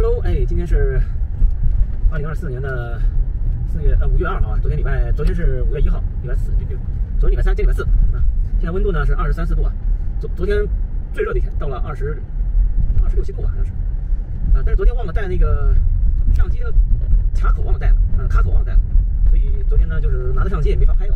Hello， 哎，今天是2024年的5月2号啊，昨天是5月1号，礼拜四，昨天礼拜三，今天礼拜四啊。现在温度呢是23、24度啊，昨天最热的一天到了26、7度吧，好像是啊。但是昨天忘了带那个相机的卡口忘了带了，卡口忘了带了，所以昨天呢就是拿着相机也没法拍了。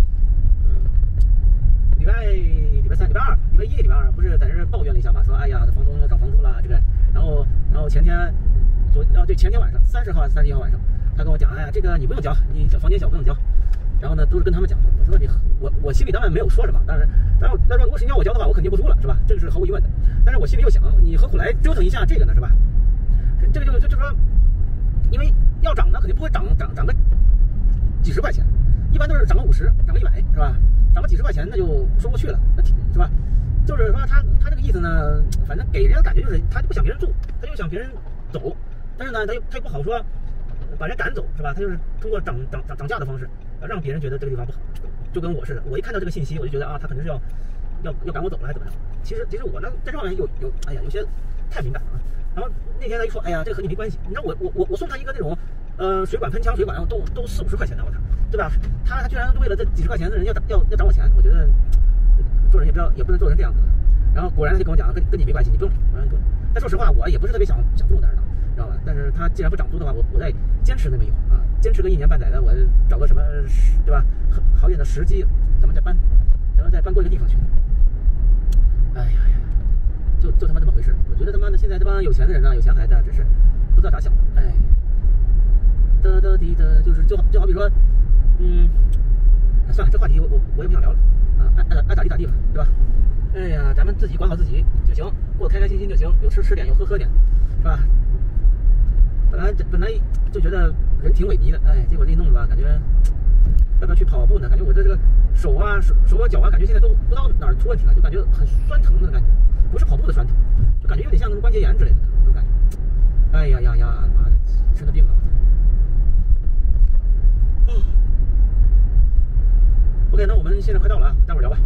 礼拜三、礼拜一、礼拜二不是在这抱怨了一下嘛，说哎呀，房东要涨房租了这个，然后前天晚上30号、31号晚上，他跟我讲，哎呀，这个你不用交，你房间小不用交。然后呢，都是跟他们讲的。我说我心里当然没有说什么，但是如果是你要我交的话，我肯定不租了，是吧？这个是毫无疑问的。但是我心里又想，你何苦来折腾一下这个呢，是吧？这个就说，因为要涨呢，肯定不会涨个几十块钱，一般都是涨个50，涨个100，是吧？涨个几十块钱那就说不过去了，是吧？就是说他这个意思呢，反正给人的感觉就是他就不想别人住，他就想别人走，但是呢他又不好说把人赶走，是吧？他就是通过涨价的方式让别人觉得这个地方不好，就跟我似的。我一看到这个信息，我就觉得啊，他可能是要赶我走了，还是怎么着？其实我呢在这方面哎呀有些太敏感了。然后那天他一说，哎呀，这个和你没关系。你知道我送他一个那种水管喷枪水管，都40-50块钱的，我操，对吧？他居然为了这几十块钱的人要涨我钱，我觉得做人也不能做成这样子。然后果然他就跟我讲，跟你没关系，你不用。但说实话，我也不是特别想住那儿的，知道吧？但是他既然不涨租的话，我再坚持那么一会儿啊，坚持个1年半载的，我找个什么，对吧？好点的时机，咱们再搬过一个地方去。哎呀，就他妈这么回事。我觉得他妈的现在这帮有钱的人呢，有钱孩子啊，只是不知道咋想的。哎，就是就好比说，算了，这话题我也不想聊了啊，爱咋地咋地吧，对吧？哎呀，咱们自己管好自己就行，过得开开心心就行，有吃点，有喝点，是吧？本来就觉得人挺萎靡的，哎，结果这一弄的吧，感觉要不要去跑步呢？感觉我这个手啊脚啊，感觉现在都不知道哪儿出问题了，就感觉很酸疼的感觉，不是跑步的酸疼，就感觉有点像关节炎之类的那种感觉。哎呀，妈的，生的病了。OK， 那我们现在快到了啊，待会儿聊吧。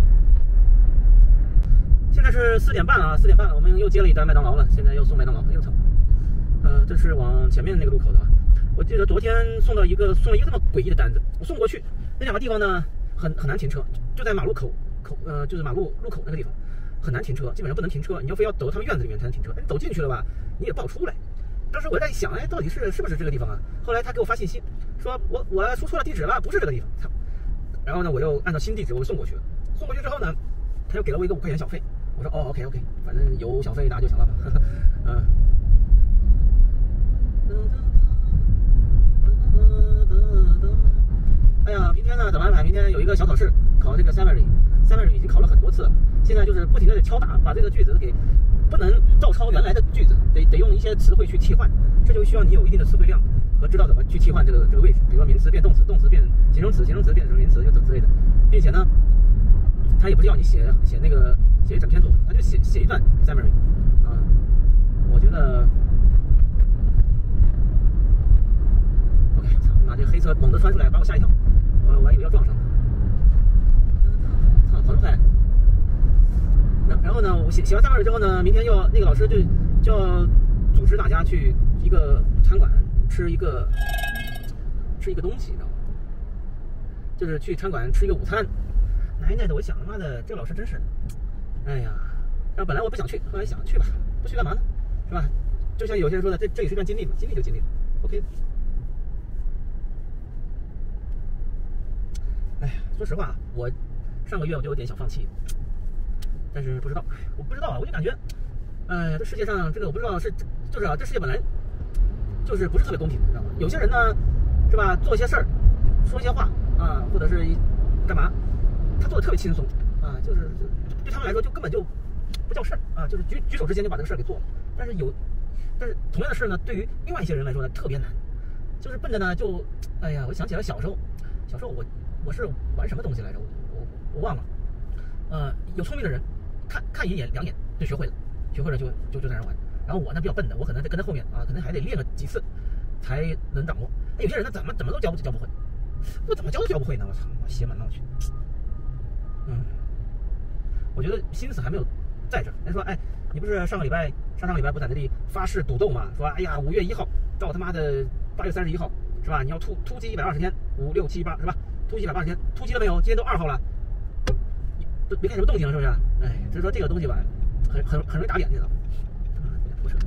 现在是4点半啊，4点半了，我们又接了一单麦当劳了，现在又送麦当劳，哎呦操！这是往前面那个路口的啊。我记得昨天送了一个这么诡异的单子，我送过去那2个地方呢，很难停车，就在马路就是马路路口那个地方，很难停车，基本上不能停车，你要非要走到他们院子里面才能停车。你走进去了吧，你也不好出来。当时我在想，哎，到底是不是这个地方啊？后来他给我发信息说，我输错了地址了，不是这个地方。操！然后呢，我又按照新地址我送过去了。送过去之后呢，他又给了我一个5块钱小费。我说哦 ，OK， 反正有小费拿就行了吧。哎呀，明天呢怎么安排？明天有一个小考试，考这个 summary 已经考了很多次了，现在就是不停的敲打，把这个句子给不能照抄原来的句子，得用一些词汇去替换，这就需要你有一定的词汇量和知道怎么去替换这个位置，比如说名词变动词，动词变形容词，形容词变成名词，就等之类的，并且呢，他也不是要你写一整篇作文，他就写一段 summary 啊，我觉得 OK， 操妈，这黑车猛地穿出来把我吓一跳，我还以为要撞上了，操，跑这么快！然后呢，我写完summary之后呢，明天那个老师就要组织大家去一个餐馆吃一个东西，你知道吗？就是去餐馆吃一个午餐。奶奶的，我想他妈的这个老师真是，哎呀，然后本来我不想去，后来想去吧，不去干嘛呢？是吧？就像有些人说的，这也是一段经历嘛，经历就经历了 ，OK。哎呀，说实话，我上个月我就有点想放弃，但是不知道，我不知道啊，我就感觉，这世界上这个我不知道就是啊，这世界本来就是不是特别公平，你知道吗？有些人呢，是吧，做一些事儿，说一些话啊，或者是干嘛，他做的特别轻松啊，就是对他们来说就根本就不叫事儿啊，就是举手之间就把这个事儿给做了。但是同样的事呢，对于另外一些人来说呢，特别难，就是笨的呢，哎呀，我想起来小时候我是玩什么东西来着，我忘了。有聪明的人看一眼2眼就学会了，学会了就在那玩。然后我呢比较笨的，我可能跟在后面啊，可能还得练个几次才能掌握。有些人呢怎么都教不会，我怎么教都教不会呢？我操，我邪门了我去。我觉得心思还没有在这儿。人说，哎，你不是上个礼拜上个礼拜不在那里发誓赌斗嘛，说哎呀5月1号到他妈的8月31号是吧？你要突击120天，5、6、7、8是吧？突击120天，突击了没有？今天都2号了，都没看什么动静，是不是？哎，所以说这个东西吧，很容易打脸，你知道吗？不是，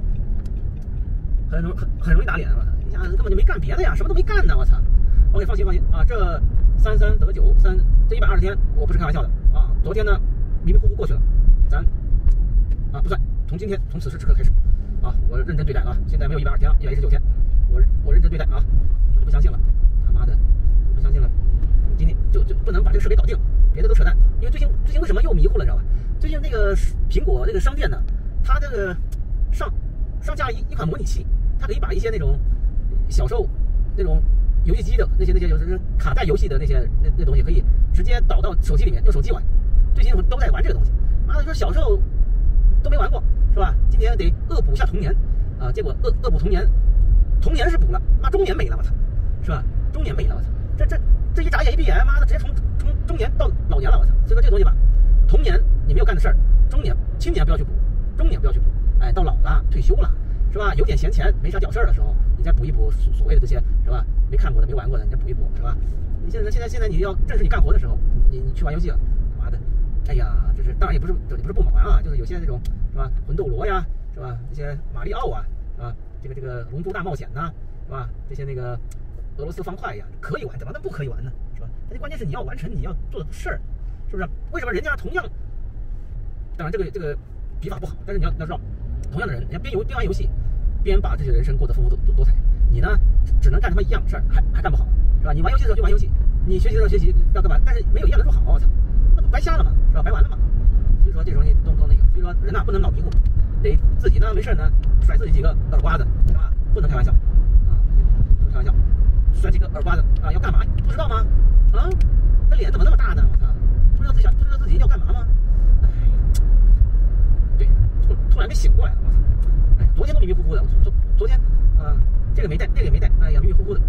很容易打脸，你想根本就没干别的呀，什么都没干呢，我操！ OK， 放心啊，这33得9，这120天我不是开玩笑的啊。昨天呢迷迷糊糊过去了，咱啊不算，从今天从此时此刻开始啊，我认真对待啊。现在没有120天，119天，我认真对待啊，我就不相信了，他妈的，不相信了，今天就不能把这个事给搞定，别的都扯淡。因为最近为什么又迷糊了，知道吧？最近那个苹果这个商店呢，它这个上架一款模拟器，它可以把一些那种小时候那种 游戏机的那些就是卡带游戏的那东西，可以直接导到手机里面，用手机玩。最近都在玩这个东西。妈的，说小时候都没玩过，是吧？今年得恶补一下童年啊！结果恶补童年是补了，妈中年没了，我操，是吧？中年没了，我操！这一眨眼一闭眼，妈的，直接从中年到老年了，我操！所以说这东西吧，童年你没有干的事儿，青年不要去补，中年不要去补，哎，到老了退休了，是吧？有点闲钱，没啥屌事儿的时候，你再补一补所谓的这些，是吧？ 没看过的、没玩过的，你再补一补，是吧？你现在你要正是你干活的时候，你去玩游戏了，妈的，哎呀，这是当然也不是不玩啊，就是有些那种是吧，魂斗罗呀，是吧？一些马里奥啊，是吧？这个龙珠大冒险呐，是吧？这些那个俄罗斯方块呀，可以玩，怎么能不可以玩呢？是吧？但是关键是你要完成你要做的事儿，是不是？为什么人家同样，当然这个笔法不好，但是你要知道，同样的人，人家边玩游戏，边把这些人生过得丰富多彩。 你呢，只能干他妈一样事儿，还干不好，是吧？你玩游戏的时候就玩游戏，你学习的时候学习要干嘛？但是没有一样的做好，我操，那不白瞎了嘛，是吧？白玩了嘛。所以说这时候你动那个，所以说人呐不能脑迷糊，得自己呢没事呢甩自己几个耳刮子，是吧？不能开玩笑啊，不能开玩笑，甩几个耳刮子啊，要干嘛？不知道吗？啊，那脸怎么那么大呢？我操，不知道自己要干嘛吗？哎，对，突然没醒过来了，我操！哎，昨天都迷迷糊糊的，昨天啊。 这个没带，那个也没带，哎呀，迷迷糊糊的。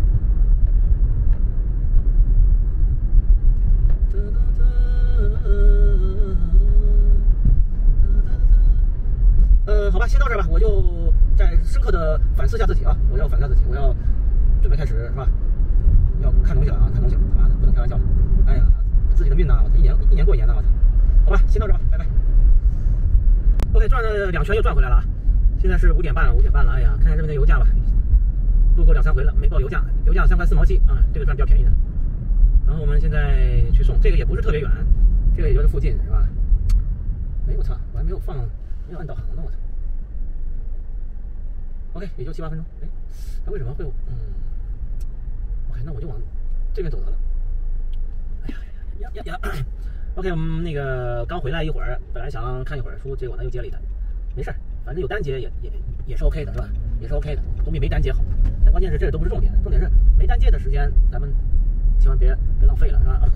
好吧，先到这儿吧，我就再深刻的反思一下自己啊，我要反思自己，我要准备开始是吧？要看东西了啊，看东西了，妈的，不能开玩笑了。哎呀，自己的命呐，我操，一年过一年的，我操。好吧，先到这儿吧，拜拜。OK， 转了2圈又转回来了啊，现在是5点半了，哎呀，看看这边的油价吧。 路过2、3回了，没报油价3块4毛7啊，这个算比较便宜的。然后我们现在去送，这个也不是特别远，这个也就是附近是吧？哎我操，我还没有按导航呢，我操。OK， 也就7、8分钟。哎，它为什么会？OK， 那我就往这边走得了。哎呀！OK， 我们那个刚回来一会儿，本来想看一会儿书，结果呢又接了一单，没事，反正有单接也是 OK 的，是吧？也是 OK 的，总比没单接好。 但关键是这都不是重点，重点是没单接的时间，咱们千万别浪费了，是吧？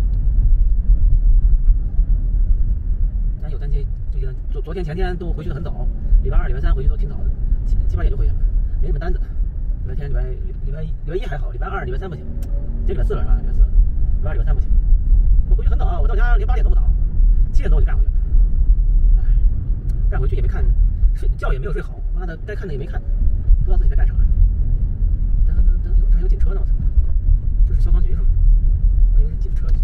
咱有单接，昨天前天都回去的很早，礼拜2、礼拜3回去都挺早的，7、8点就回去了，没什么单子。礼拜天、礼拜1还好，礼拜2、礼拜3不行，这礼拜4了是吧？礼拜2、礼拜3不行。我回去很早，我到家连8点都不到，7点多我就干回去了。哎，干回去也没看，觉也没有睡好，妈的，该看的也没看，不知道自己在干啥。 这还有警车呢，我操！这是消防局是吗？我以为是警察局。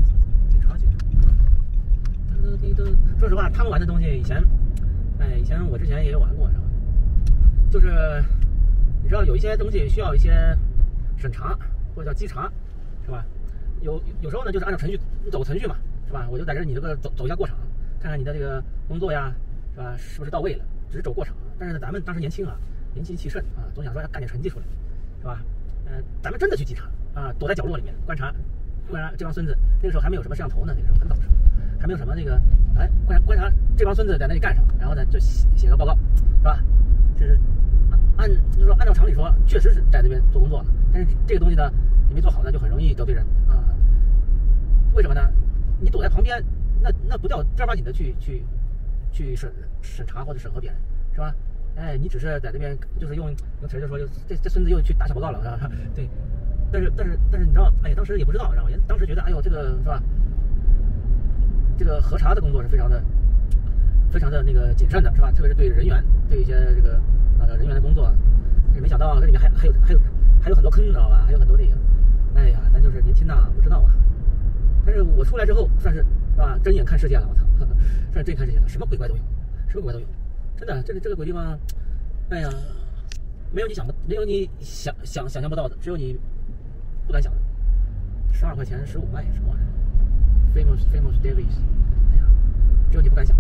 说实话，他们玩的东西以前我之前也有玩过，是吧？就是你知道有一些东西需要一些审查或者叫稽查，是吧？有时候呢就是按照程序走程序嘛，是吧？我就在这你这个走一下过场，看看你的这个工作呀，是吧？是不是到位了？只是走过场，但是呢咱们当时年轻啊，年轻气盛啊，总想说要干点成绩出来，是吧？咱们真的去稽查啊，躲在角落里面观察这帮孙子。那个时候还没有什么摄像头呢，那个时候很早的时候，还没有什么那个，哎，观察这帮孙子在那里干什么，然后呢就写个报告，是吧？就是按照常理说，确实是在那边做工作了，但是这个东西呢，你没做好呢，就很容易得罪人啊。为什么呢？你躲在旁边，那不叫正儿八经的去审查或者审核别人，是吧？哎，你只是在这边就是用词儿就说这孙子又去打小报告了，是吧？对，但是你知道，哎，当时也不知道，然后当时觉得，哎呦，这个是吧？这个核查的工作是非常的非常的那个谨慎的，是吧？特别是对人员，对一些这个人员的工作，没想到这里面还有很多坑，你知道吧？还有很多那个，哎呀，咱就是年轻呐，不知道啊。但是我出来之后，算是吧，睁眼看世界了，我操，算是睁眼看世界了，什么鬼怪都有，什么鬼怪都有，真的，这个鬼地方，哎呀，没有你想象不到的，只有你不敢想的。12块钱15万什么玩意儿 ？Famous Davis， 哎呀，只有你不敢想。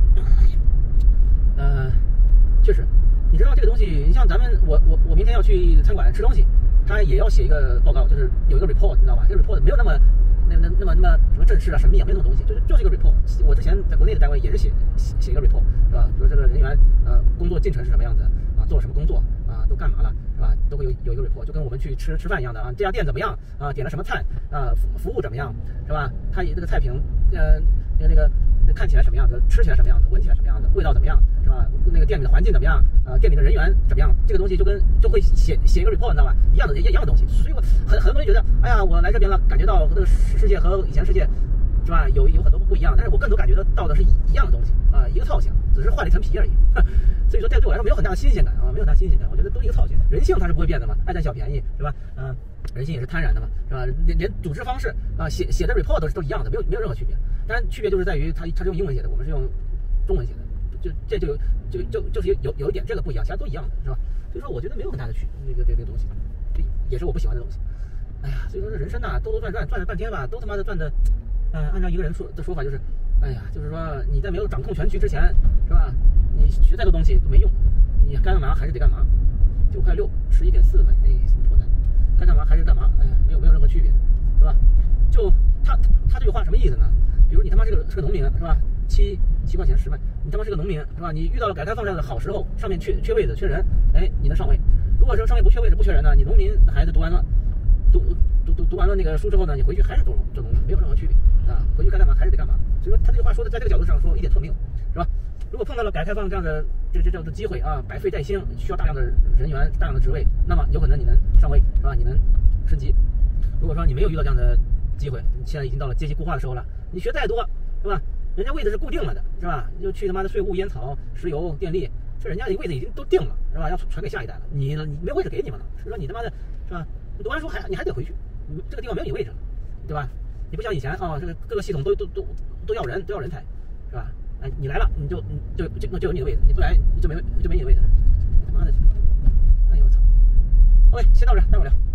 确实，你知道这个东西，你像咱们，我明天要去餐馆吃东西，他也要写一个报告，就是有一个 report， 你知道吧？这个 report 没有那么什么正式啊、神秘啊，没有那种东西，就是一个 report。我之前在国内的单位也是写一个 report， 是吧？比如这个人员工作进程是什么样子啊，做了什么工作啊，都干嘛了，是吧？都会有一个 report， 就跟我们去吃饭一样的啊。这家店怎么样啊？点了什么菜啊？服务怎么样，是吧？它这个菜品那个看起来什么样子，吃起来什么样子，闻起来什么样子，味道怎么样，是吧？那个店里的环境怎么样店里的人员怎么样？这个东西就会写一个 report， 你知道吧？一样的东西。所以我很多人觉得，哎呀，我来这边了，感觉到这个世界和以前世界，是吧？有很多不一样，但是我更多感觉到的是一样的东西啊，一个造型，只是换了一层皮而已。所以说，这个对我来说没有很大的新鲜感啊，没有很大新鲜感。我觉得都一个造型，人性它是不会变的嘛，爱占小便宜，是吧？人性也是贪婪的嘛，是吧？连组织方式啊，写的 report 都一样的，没有任何区别。当然，区别就是在于它是用英文写的，我们是用中文写的，就是有一点这个不一样，其他都一样的，是吧？所以说，我觉得没有很大的这个东西，这也是我不喜欢的东西。哎呀，所以说这人生呐，兜转了半天吧，都他妈的转的，按照一个人的说法就是，哎呀，就是说你在没有掌控全局之前，是吧？你学再多东西都没用，你该干嘛还是得干嘛。9块6，11.4买，哎，破单，该干嘛还是干嘛，哎，没有任何区别，是吧？就他这句话什么意思呢？比如你他妈是个农民，是吧？7块钱10万，你他妈是个农民，是吧？你遇到了改革开放这样的好时候，上面缺位子缺人，哎，你能上位。如果说上面不缺位置不缺人呢，你农民的孩子读完了那个书之后呢，你回去还是做农民，没有任何区别啊。回去该干嘛还是得干嘛。所以说他这句话说的在这个角度上说一点错没有，是吧？如果碰到了改革开放这样的这样的机会啊，百废待兴，需要大量的人员、大量的职位，那么有可能你能上位，是吧？你能升级。如果说你没有遇到这样的机会，你现在已经到了阶级固化的时候了，你学再多，是吧？人家位置是固定了的，是吧？就去他妈的税务、烟草、石油、电力，这人家的位置已经都定了，是吧？要传给下一代了，你没有位置给你们了，所以说你他妈的，是吧？你读完书你还得回去，这个地方没有你位置了，对吧？你不像以前啊，这个各个系统都要人，都要人才，是吧？哎，你来了，就有你的位置，你不来就没你的位置，他妈的，哎呦我操 ！OK， 先到这，待会儿聊。